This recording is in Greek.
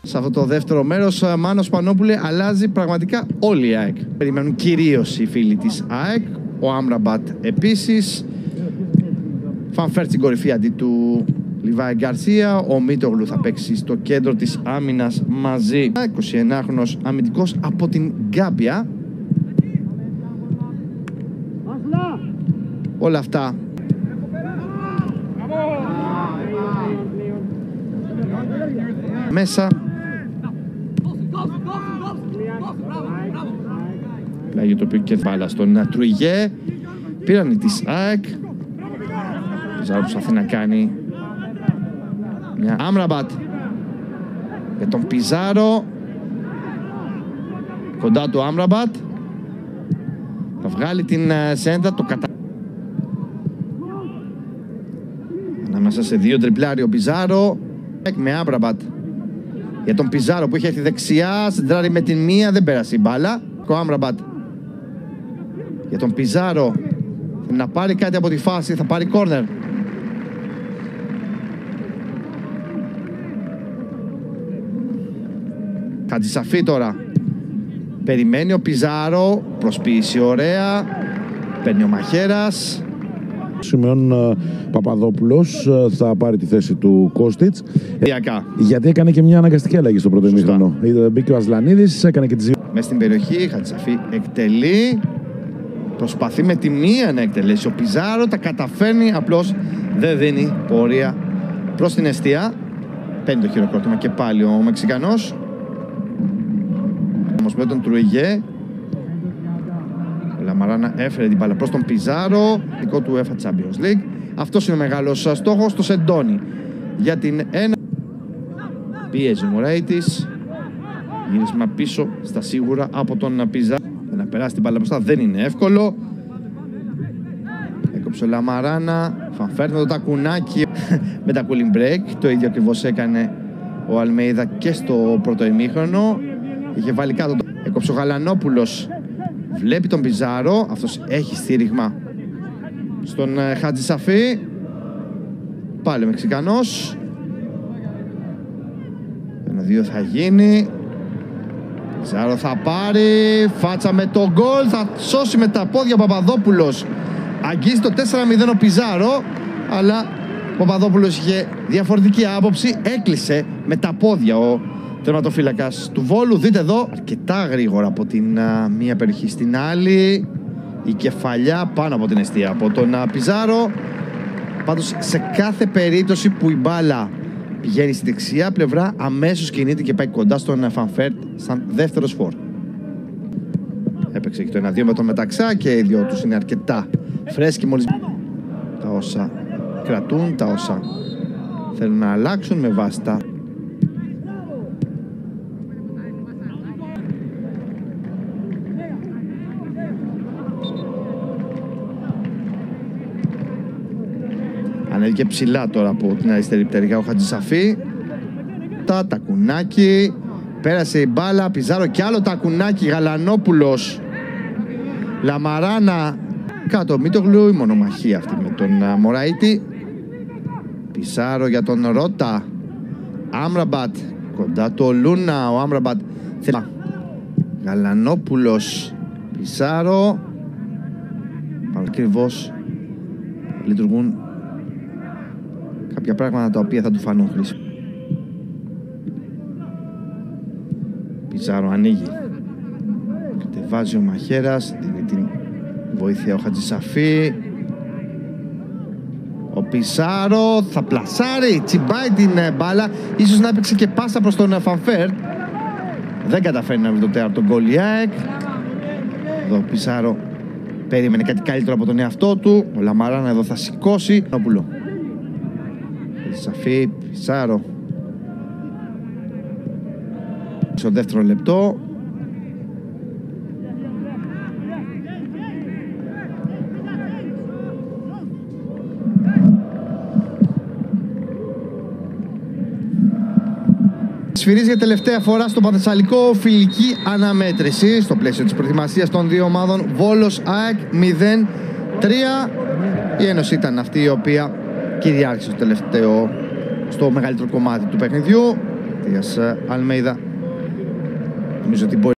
Σε αυτό το δεύτερο μέρος, Μάνος Πανόπουλε, αλλάζει πραγματικά όλη η ΑΕΚ. Περιμένουν κυρίως οι φίλοι της ΑΕΚ. Ο Άμραμπατ επίσης. Φανφέρτ στην κορυφή αντί του Λιβάη Γκαρσία. Ο Μίτογλου θα παίξει στο κέντρο της άμυνας μαζί. 29χρονος αμυντικός από την Γκάμπια. Όλα αυτά μέσα. Πλάγιο το οποίο και μπάλα στον Τρουιγέ. Πήραν της ΑΕΚ. Πιζάρο προσπαθεί να κάνει μια Άμραμπατ για τον Πιζάρο. Κοντά του Άμραμπατ. Θα βγάλει την σέντα. Το ανάμεσα σε δύο τριπλάρι ο Πιζάρο. Με Άμραμπατ για τον Πιζάρο που είχε έρθει δεξιά. Σεντράρει με την μία. Δεν πέρασε η μπάλα. Ο Άμραμπατ για τον Πιζάρο. Θέλει να πάρει κάτι από τη φάση. Θα πάρει κόρνερ. Χατζησαφή τώρα. Περιμένει ο Πιζάρο. Προσποίηση ωραία. Παίρνει ο Μαχέρας. Σημειών Παπαδόπουλος θα πάρει τη θέση του Κώστιτς. Γιατί έκανε και μια αναγκαστική αλλαγή στο πρώτο ημίχρονο. Μπήκε ο Ασλανίδης, έκανε και τις δύο. Μες στην περιοχή, Χατζησαφή εκτελεί. Προσπαθεί με τη μία να εκτελέσει. Ο Πιζάρο τα καταφέρνει, απλώς δεν δίνει πορεία προς την εστία. Παίρνει το χειροκρότημα και πάλι ο Μεξικανός. Όμως με τον Τρουιγέ. Ο Λαμαράνα έφερε την μπάλα προς τον Πιζάρο. Δικό του UEFA Champions League. Αυτός είναι ο μεγάλος στόχος. Το Σεντόνι για την ένα. Πίεζε ο Μωραΐτης. Γύρισμα πίσω στα σίγουρα από τον Πιζάρο. Να περάσει την μπάλα μπροστά δεν είναι εύκολο. Έκοψε ο Λαμαράνα. Φανφέρτ με το τακουνάκι με τα cooling break. Το ίδιο ακριβώς έκανε ο Αλμέιδα και στο πρώτο ημίχρονο. Είχε βάλει κάτω. Έκοψε ο Γαλανόπουλος. Βλέπει τον Πιζάρο. Αυτός έχει στήριγμα στον Χατζησαφή. Πάλι ο Μεξικανός. 1-2 θα γίνει. Πιζάρο θα πάρει. Φάτσα με το γκολ. Θα σώσει με τα πόδια ο Παπαδόπουλος. Αγγίζει το 4-0 ο Πιζάρο. Αλλά ο Παπαδόπουλος είχε διαφορετική άποψη. Έκλεισε με τα πόδια ο τερματοφύλακας του Βόλου. Δείτε εδώ αρκετά γρήγορα από την μία περιοχή στην άλλη. Η κεφαλιά πάνω από την εστία από τον Πιζάρο. Πάντως σε κάθε περίπτωση που η μπάλα πηγαίνει στη δεξιά πλευρά, αμέσως κινείται και πάει κοντά στον Φανφέρτ σαν δεύτερος φορ. Έπαιξε και το 1-2 με τον Μεταξά και οι δυο τους είναι αρκετά φρέσκοι μόλις. Τα όσα κρατούν, τα όσα θέλουν να αλλάξουν με βάση τα. Ανέβηκε ψηλά τώρα από την αριστερή πτέρυγα ο Χατζησαφή. Τακουνάκι. Πέρασε η μπάλα. Πιζάρο και άλλο τακουνάκι. Γαλανόπουλος. Λαμαράνα. Κάτω Μίτογλου. Η μονομαχία αυτή με τον Μωραΐτη. Πιζάρο για τον Ρώτα. Άμραμπατ. Κοντά του ο Λούνα. Ο Άμραμπατ. Γαλανόπουλος. Πιζάρο. Ακριβώς λειτουργούν κάποια πράγματα τα οποία θα του φανούν χρήσιμα. Πιζάρο ανοίγει. Κατεβάζει ο Μαχέρας. Δίνει την βοήθεια ο Χατζησαφή. Ο Πιζάρο θα πλασάρει. Τσιμπάει την μπάλα. Ίσως να έπαιξε και πάσα προς τον Φανφέρτ. Δεν καταφέρει να βρει το τέταρτο γκολ η ΑΕΚ. Εδώ ο Πιζάρο περίμενε κάτι καλύτερο από τον εαυτό του. Ο Λαμαράνα εδώ θα σηκώσει. Σαφή, Πιζάρο. Στο δεύτερο λεπτό. Σφυρίζει για τελευταία φορά στο Παθεσσαλικό φιλική αναμέτρηση στο πλαίσιο της προετοιμασίας των δύο ομάδων. Βόλος ΑΕΚ 0-3. Η Ένωση ήταν αυτή η οποία κυριάρχησε στο μεγαλύτερο κομμάτι του παιχνιδιού. Ματίας Αλμέιδα. Νομίζω ότι μπορεί